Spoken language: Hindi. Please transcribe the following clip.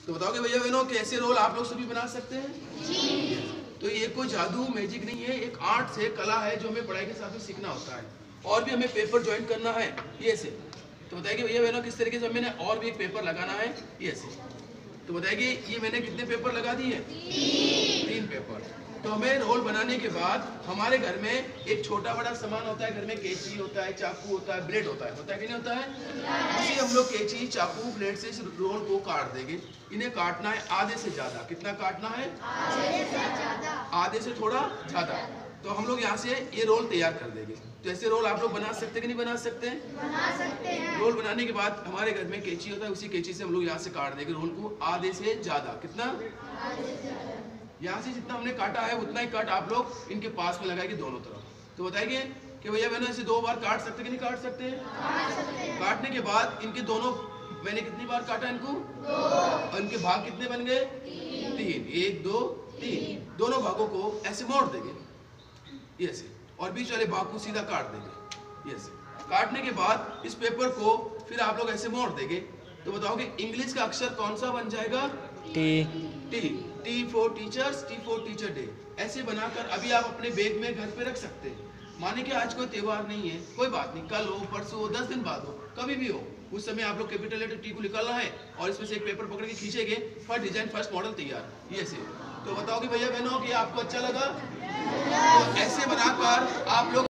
तो बताओगे भैया बहनों कैसे रोल आप लोग सभी बना सकते हैं जी। तो ये कोई जादू मैजिक नहीं है, एक आर्ट है, कला है जो हमें पढ़ाई के साथ में सीखना होता है। और भी हमें पेपर ज्वाइन करना है ये से। तो बताइए भैया बहनों किस तरीके से मैंने और भी एक पेपर लगाना है ये से। तो बताइए ये मैंने कितने पेपर लगा दिए? 3 पेपर। तो हमें रोल बनाने के बाद हमारे घर में एक छोटा बड़ा सामान होता है, घर में कैंची होता है, चाकू होता है, ब्लेड होता है कि नहीं होता है? इसे हम लोग कैंची चाकू ब्लेड से इस रोल को काट देंगे। इन्हें काटना है आधे से ज्यादा। कितना काटना है? आधे से थोड़ा ज्यादा। तो हम लोग यहाँ से ये रोल तैयार कर देंगे। तो ऐसे रोल आप लोग बना सकते कि नहीं बना सकते? बना सकते हैं। रोल बनाने के बाद हमारे घर में कैंची होता है, उसी कैंची से हम लोग यहाँ से काट देंगे रोल को आधे से ज्यादा। कितना? यहाँ से जितना हमने काटा है उतना ही काट आप लोग इनके पास में लगाएंगे दोनों तरफ। तो बताएंगे कि भैया बहनों इसे 2 बार काट सकते कि नहीं काट सकते? काटने के बाद इनके दोनों मैंने कितनी बार काटा इनको? 2। और इनके भाग कितने बन गए? 3। 1 2 3। दोनों भागों को ऐसे मोड़ देंगे ये से, और बीच वाले भाग को सीधा काट देंगे ये से। काटने के बाद इस पेपर को फिर आप लोग ऐसे मोड़ देंगे। तो बताओगे इंग्लिश का अक्षर कौन सा बन जाएगा? T for teachers, T for teacher day. ऐसे बनाकर अभी आप अपने बैग में घर पे रख सकते हैं। माने कि आज कोई त्योहार नहीं है, कोई बात नहीं, कल हो, परसों हो, 10 दिन बाद हो, कभी भी हो, उस समय आप लोग कैपिटल लेटर टी को निकालना है और इसमें से एक पेपर पकड़ के खींचेंगे, फर्स्ट डिजाइन फर्स्ट मॉडल तैयार ये से। तो बताओ कि भैया बहनों कि आपको अच्छा लगा? तो ऐसे बनाकर आप लोग